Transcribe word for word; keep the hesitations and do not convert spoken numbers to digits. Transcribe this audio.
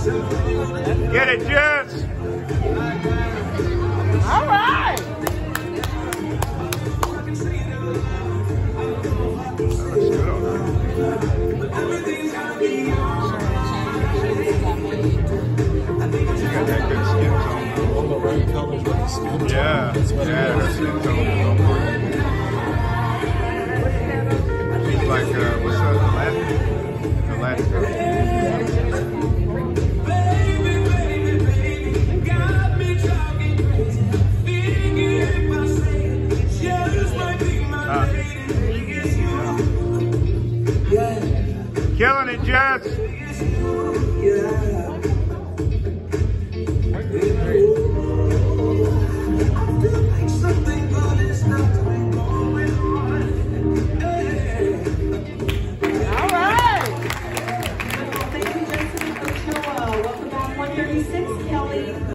Get it, Jess! All right. Yeah, yeah, her skin tone is on point. She's like, uh, what's her, Alaska? Alaska. Uh, killing it, Jess! Thank you, Jensen and Ochoa. Welcome back, one thirty-six, Kelly.